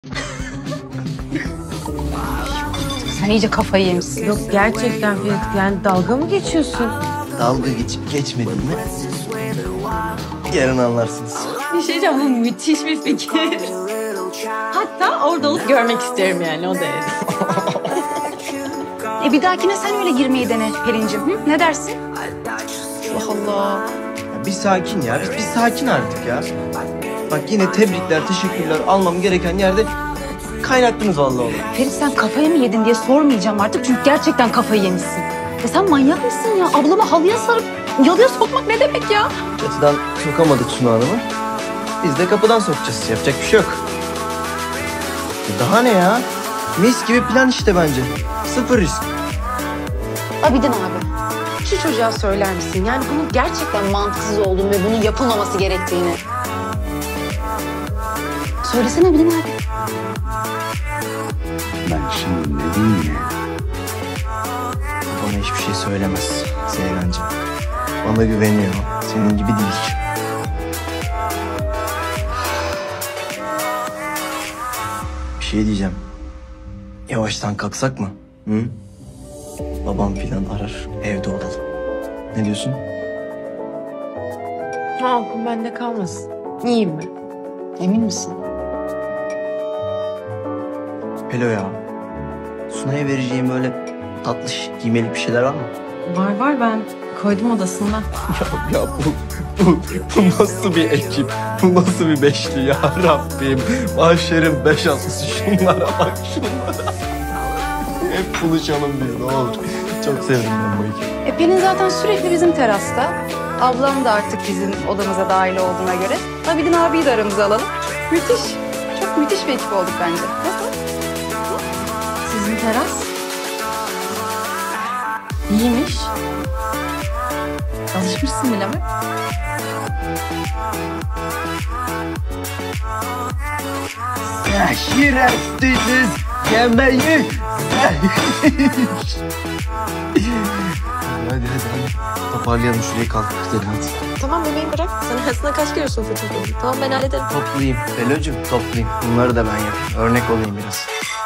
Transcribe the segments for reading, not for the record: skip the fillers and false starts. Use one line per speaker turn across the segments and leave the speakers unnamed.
Sen iyice kafayı yemişsin.
Yok gerçekten Ferit, yani dalga mı geçiyorsun?
Dalga geçip geçmedin mi? Yarın anlarsınız.
Bir şey diyeceğim, bu müthiş bir fikir. Hatta orada olup görmek isterim yani, o derece.
Bir dahakine sen öyle girmeyi dene Pelin'cim. Hı? Ne dersin?
Allah Allah. Ya bir sakin ya. Bir sakin artık ya. Bak yine tebrikler, teşekkürler almam gereken yerde kaynattınız vallahi onu.
Ferit, sen kafayı mı yedin diye sormayacağım artık çünkü gerçekten kafayı yemişsin. Ya sen manyak mısın ya? Ablama halıya sarıp yalıya sokmak ne demek ya?
Çatıdan sokamadık Sunu Hanım'ı. Biz de kapıdan sokacağız. Yapacak bir şey yok. Daha ne ya? Mis gibi plan işte bence. Sıfır risk.
Abidin abi, şu çocuğa söyler misin? Yani bunun gerçekten mantıksız olduğunu ve bunun yapılmaması gerektiğini. Söylesene Abidin abi.
Ben şimdi ne diyeyim ya?
Bana hiçbir şey söylemez Seyrancığım. Bana güveniyor. Senin gibi değil. Bir şey diyeceğim. Yavaştan kalksak mı? Hı? Babam filan arar. Evde olalım. Ne diyorsun?
Aklım bende kalmasın. İyiyim ben.
Emin misin?
Pelo ya. Sunay'a vereceğim böyle tatlış giymelik bir şeyler var mı?
Var, ben koydum odasında.
Bu nasıl bir ekip? Bu nasıl bir beşli ya Rabbim? Mahşerin beş atlısı şunlara bak şunlara. Hep buluşalım diyor ne olur. Çok sevdim ben bu ekibi.
Pelin zaten sürekli bizim terasta. Ablam da artık bizim odamıza dahil olduğuna göre. Abidin abiyi de aramıza alalım. Müthiş. Çok müthiş bir ekip olduk bence. Nasıl?
Sizin teras iyiymiş. Alışmışsın bile mi?
Şerefsiz yemeği. Hadi. Toparlayalım şurayı kalkıp gidelim hadi.
Tamam bebeğim, bırak. Sen aslında kaç kere su fırçaladın? Tamam, ben hallederim.
Toplayayım. Pelocuğum toplayayım. Bunları da ben yapayım. Örnek olayım biraz.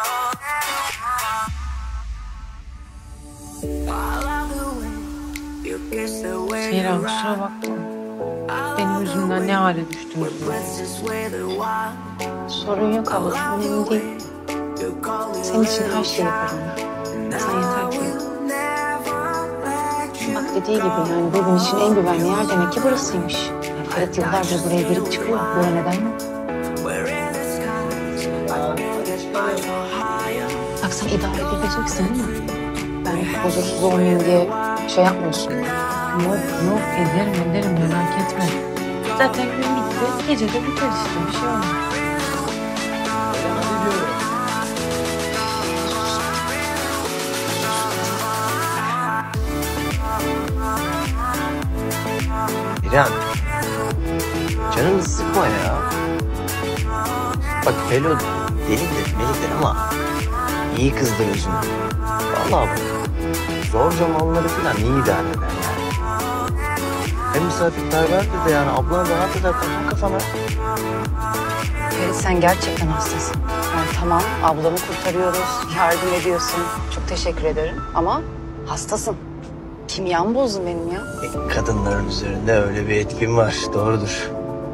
Seyran, kusura bakma. Benim yüzümden ne hale düştünüz?
Sorun yok abla. Önemli değil. Senin için her şeyi yaparım ben. Sen yeter ki. Bak dediği gibi yani bugün için en güvenli yer demek ki burasıymış. Yani Ferit yıllardır buraya girip çıkıyor. Böyle neden yok? Bak sen idare edebileceksin değil mi? Ben huzursuz olmayayım diye şey yapmıyorsun.
Yok, ederim merak etme. Zaten gün bitti, gece de biter işte, bir şey olmaz.
İrem. Canını sıkma ya. Bak Pelo delidir, meliktir ama iyi kızdır özünü. Vallahi bak. Zor zamanları falan iyi idare eder yani. Hem misafirperverdir de yani ablana da rahat eder takma kafana.
Ferit sen gerçekten hastasın. Yani tamam ablamı kurtarıyoruz, yardım ediyorsun. Çok teşekkür ederim ama hastasın. Kimyamı bozdun benim ya.
Kadınların üzerinde öyle bir etkin var, doğrudur.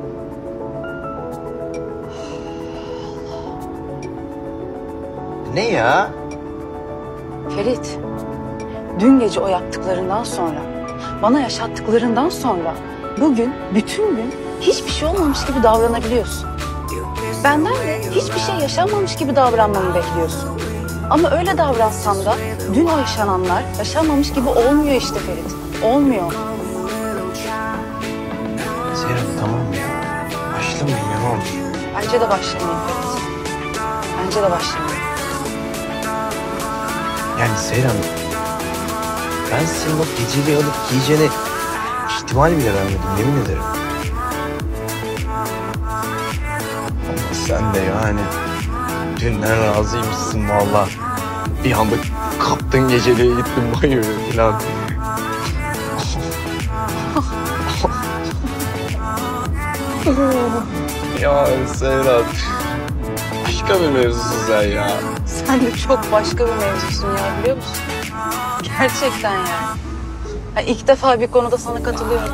Ne ya?
Ferit, dün gece o yaptıklarından sonra, bana yaşattıklarından sonra bugün, bütün gün hiçbir şey olmamış gibi davranabiliyorsun. Benden de hiçbir şey yaşanmamış gibi davranmamı bekliyorsun. Ama öyle davransan da dün o yaşananlar yaşanmamış gibi olmuyor işte Ferit. Olmuyor.
Seyran tamam ya. Başlamayın ya ne olur.
Bence de başlamayın Ferit. Bence de başlamayın.
Yani Seyran, ben senin o geceliği alıp giyeceğine ihtimal bile vermedim, yemin ederim. Ama sen de yani dünden razıymışsın valla. Bir anda kaptın geceliğe gittin banyoya falan. Ya Seyran. Ay
başka bir mevzusun sen ya.
Sen de çok başka bir mevzusun ya, biliyor musun? Gerçekten yani. Ha, ilk defa bir konuda sana katılıyorum.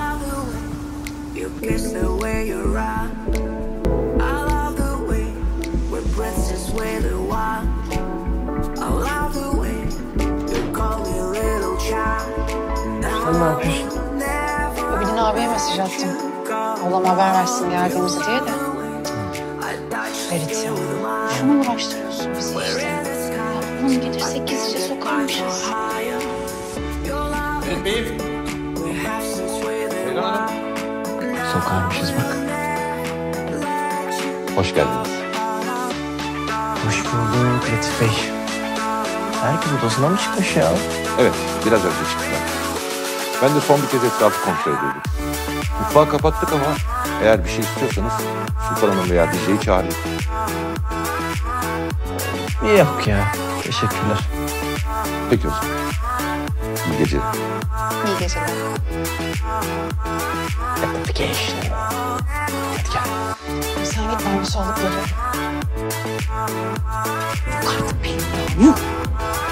Sen ne yapıyorsun?
Abidin abiye mesaj attım. Oğlan haber versin geldiğimizi diye de. Ferit ya. Şunu uğraştırıyorsun bizi işte. Ya bunu gelirsek gizlice sokarmışız.
Ferit Bey'im. Perihan Hanım.
Sokarmışız bak.
Hoş geldiniz.
Hoş bulduk Latif Bey. Herkes odasına mı çıkmış ya?
Evet, biraz önce çıktılar. Ben de son bir kez etrafı kontrol ediyordum. Mutfağı kapattık ama eğer bir şey istiyorsanız Sultan Hanım veya DJ'yi çağırayım.
Yok ya. Teşekkürler.
Peki o zaman. İyi geceler.
İyi geceler.
Gratification. Hadi gel.
Sen git ben bu soğukları. Yok artık benim ya. Yuh.